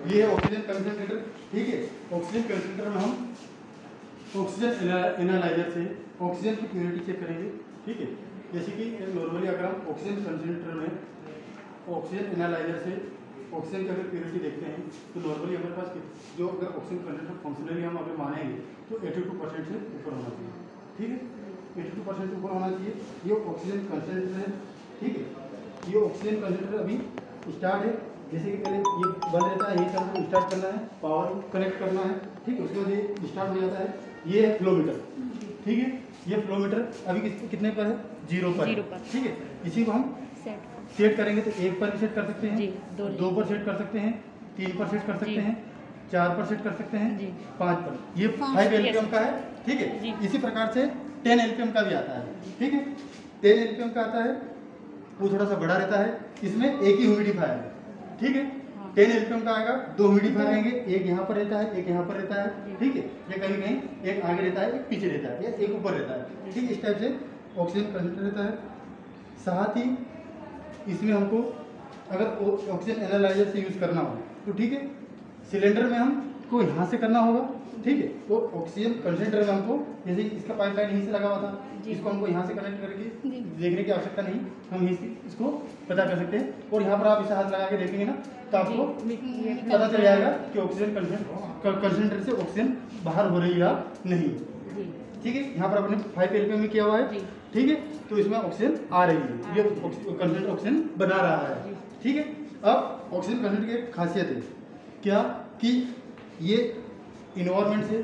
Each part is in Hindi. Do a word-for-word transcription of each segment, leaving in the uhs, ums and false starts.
ये है ऑक्सीजन कंसंट्रेटर, ठीक है। ऑक्सीजन कंसंट्रेटर में हम ऑक्सीजन एनालाइजर से ऑक्सीजन की प्योरिटी चेक करेंगे, ठीक है। जैसे कि नॉर्मली अगर हम ऑक्सीजन कंसंट्रेटर में ऑक्सीजन एनालाइजर से ऑक्सीजन की अगर प्योरिटी देखते हैं तो नॉर्मली हमारे पास जो अगर ऑक्सीजन कंसंट्रेटर फंक्शनली हम अगर मानेंगे तो बयासी परसेंट से ऊपर होना चाहिए, ठीक है। बयासी परसेंट ऊपर होना चाहिए। ये ऑक्सीजन कंसंट्रेटर है, ठीक है। ये ऑक्सीजन कंसंट्रेटर अभी स्टार्ट है, जैसे कि पहले ये बंद रहता है, ये सब स्टार्ट करना है, पावर कनेक्ट करना है, ठीक है। उसके बाद ये स्टार्ट हो जाता है। ये है फ्लोमीटर, ठीक है। ये फ्लोमीटर अभी किस कितने पर है? जीरो पर, जीरो पर, ठीक है। इसी को हम सेट सेट करेंगे तो एक पर भी सेट कर सकते हैं, दो, दो पर सेट कर सकते हैं, तीन पर सेट कर सकते हैं, चार पर सेट कर सकते हैं, पाँच पर। ये फाइव एलपीएम का है, ठीक है। इसी प्रकार से टेन एलपीएम का भी आता है, ठीक है। टेन एलपीएम का आता है, वो थोड़ा सा बड़ा रहता है, इसमें एक ही ह्यूमिडिफायर है, ठीक है। टेन एलपीएम का आएगा, दो ह्यूमिडिफायर रहेंगे, एक यहाँ पर रहता है, एक यहाँ पर रहता है, ठीक है। ये कहीं कहीं एक आगे रहता है, एक पीछे रहता है, या एक ऊपर रहता है, ठीक है। इस टाइप से ऑक्सीजन कंसंट्रेटर रहता है। साथ ही इसमें हमको अगर ऑक्सीजन एनालाइजर से यूज़ करना हो तो ठीक है, सिलेंडर में हमको यहाँ से करना होगा, ठीक है। तो ऑक्सीजन कंसंट्रेटर में हमको जैसे इसका पाइपलाइन यहीं से लगा हुआ था, इसको हमको यहाँ से कनेक्ट करके देखने की आवश्यकता नहीं, हम यहीं से इसको पता कर सकते हैं। और यहाँ पर आप इसे हाथ लगा के देखेंगे ना तो आपको पता चल जाएगा कि ऑक्सीजन कंसंट्रेटर से ऑक्सीजन बाहर हो रही है या नहीं, ठीक है। यहाँ पर अपने फाइव एलपीएम में किया हुआ है, ठीक है। तो इसमें ऑक्सीजन आ रही है, ये कंसंट्रेटर ऑक्सीजन बना रहा है, ठीक है। अब ऑक्सीजन कंसंट्रेटर की एक खासियत है क्या कि ये इन्वायरमेंट से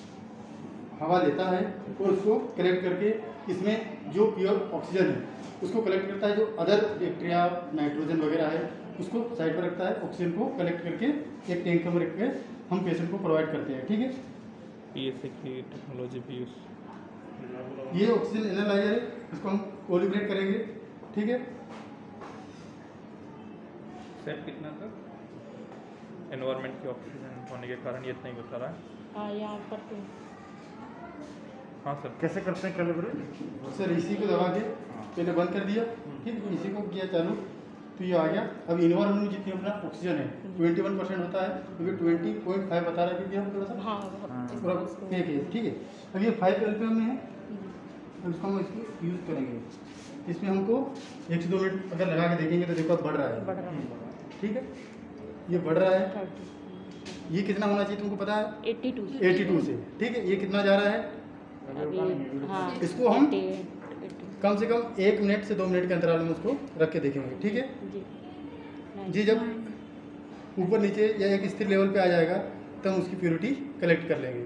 हवा लेता है और उसको कलेक्ट करके इसमें जो प्योर ऑक्सीजन है उसको कलेक्ट करता है, जो अदर बैक्टीरिया नाइट्रोजन वगैरह है उसको साइड पर रखता है, ऑक्सीजन को कलेक्ट करके एक टैंक में रख के हम पेशेंट को प्रोवाइड करते हैं, ठीक है। पीएसए की टेक्नोलॉजी भी यूज, ये ऑक्सीजन एनालाइजर है, इसको हम कोलिब्रेट करेंगे, ठीक है। सेट कितना तक एनवायरनमेंट की ऑक्सीजन होने के कारण ये इतना ही बता रहा है। हाँ यहाँ पर तो हाँ सर, कैसे करते हैं कैलिब्रेट? सर इसी को दबा के पहले बंद कर दिया, ठीक है। इसी को किया चालू तो ये आ गया। अब इन्वायरमेंट में जितनी अपना ऑक्सीजन है ट्वेंटी वन परसेंट होता है, क्योंकि ट्वेंटी पॉइंट फाइव बता रहा है, क्योंकि हम थोड़ा सा हाँ पूरा फेक है, ठीक है। अब ये फाइव एलपीएम में है, अब इसको हम इसको यूज़ करेंगे। इसमें हमको एक से दो मिनट अगर लगा के देखेंगे तो देखो बढ़ रहा है, बढ़ रहा है, ठीक है। ये बढ़ रहा है। ये कितना होना चाहिए तुमको पता है? एट्टी टू एटी टू से, ठीक है। ये कितना जा रहा है? हाँ, इसको हम एट्टी, एट्टी। कम से कम एक मिनट से दो मिनट के अंतराल में उसको रख के देखेंगे, ठीक है जी। जी। जब ऊपर नीचे या एक स्थिर लेवल पे आ जाएगा तब हम उसकी प्योरिटी कलेक्ट कर लेंगे।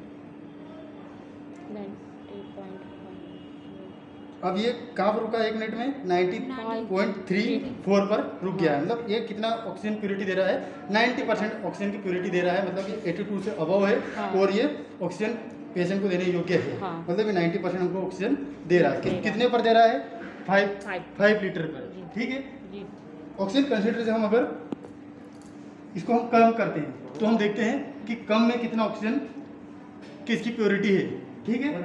अब ये कहाँ पर रुका? एक मिनट में नाइन्टी पॉइंट थ्री फोर पर रुक गया है। मतलब ये कितना ऑक्सीजन प्योरिटी दे रहा है? नाइन्टी परसेंट ऑक्सीजन की प्योरिटी दे रहा है, मतलब ये एटी टू से अबव है। हाँ। और ये ऑक्सीजन पेशेंट को देने योग्य है। हाँ। मतलब ये नाइन्टी परसेंट हमको ऑक्सीजन दे रहा है। कि, कितने पर दे रहा है? फाइव फाइव लीटर पर, ठीक है। ऑक्सीजन कंसंट्रेटर से हम अगर इसको हम कम करते हैं तो हम देखते हैं कि कम में कितना ऑक्सीजन किसकी प्योरिटी है, ठीक है।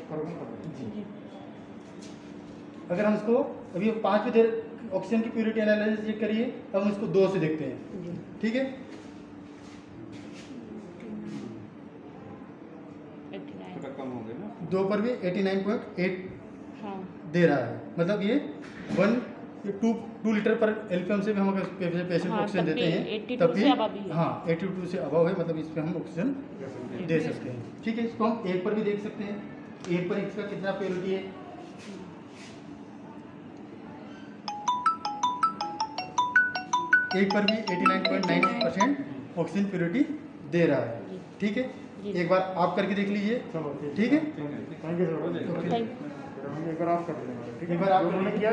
अगर हम इसको अभी पाँच पे दे ऑक्सीजन की प्योरिटी एनालिसिस चेक करिए, अब हम इसको दो से देखते हैं, ठीक है। कम हो गया ना, दो पर भी एटी नाइन पॉइंट एट हाँ। दे रहा है। मतलब ये वन टू टू लीटर पर एलपीएम से भी हम अगर पेशेंट को हाँ, ऑक्सीजन देते हैं तब भी हाँ एटी टू से अबव है, मतलब इस पर हम ऑक्सीजन दे सकते हैं, ठीक है। इसको हम एक पर भी देख सकते हैं, एक पर इसका कितना प्योरिटी है। एक पर भी eighty nine point nine percent oxygen purity दे रहा है, ठीक है। एक बार आप करके देख लीजिए, ठीक है। Thank you. एक बार आप कर किया